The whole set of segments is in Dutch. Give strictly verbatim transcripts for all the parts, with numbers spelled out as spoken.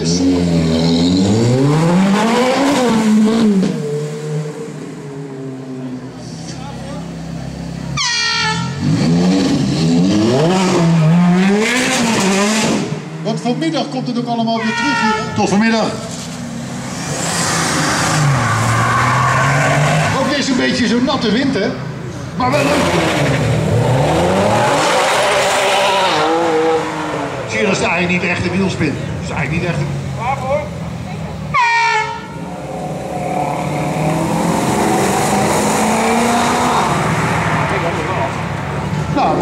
Yes. Want vanmiddag komt het ook allemaal weer terug hier. Tot vanmiddag. Ook weer zo'n beetje zo'n natte wind, hè? Maar wel leuk. Zie je, dat is eigenlijk niet echt een wielspin. Dat is eigenlijk niet echt een... Waarvoor? Nou,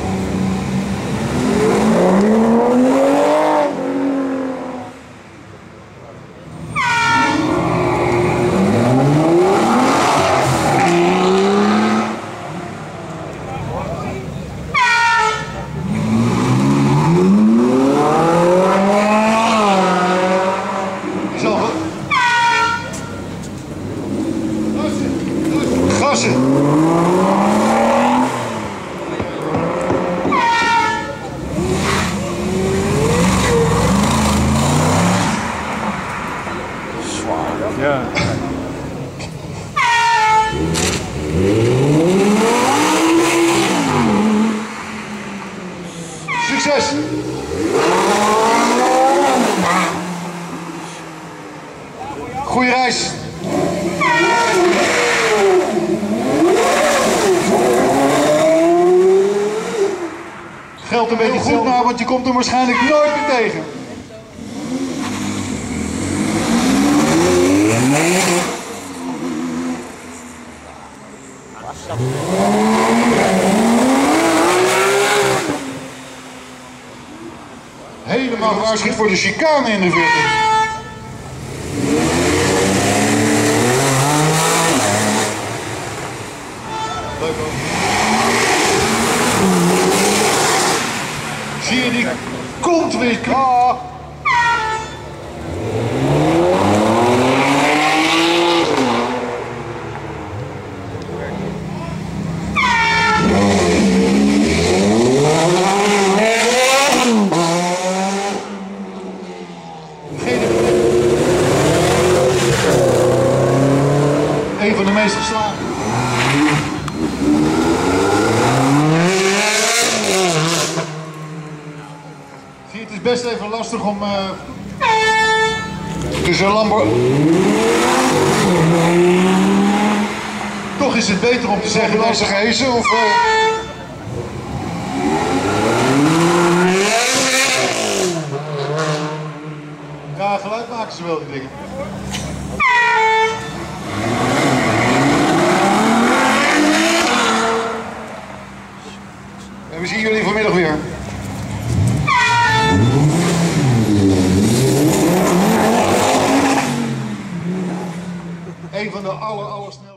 gassen. Ja. Succes! Goeie reis! Geld een beetje goed na, want je komt hem waarschijnlijk nooit meer tegen. Helemaal gewaarschuwd voor de chicane in de verte. Leuk hoor. Zie je die kont weer? Ah. Een van de meest geslagen. Zie je, het is best even lastig om... Uh, tussen Lambo... Toch is het beter om te zeggen lastig hezen of... Uh... Ja, geluid maken ze wel, die dingen. En we zien jullie vanmiddag weer. Een van de aller, aller snelste.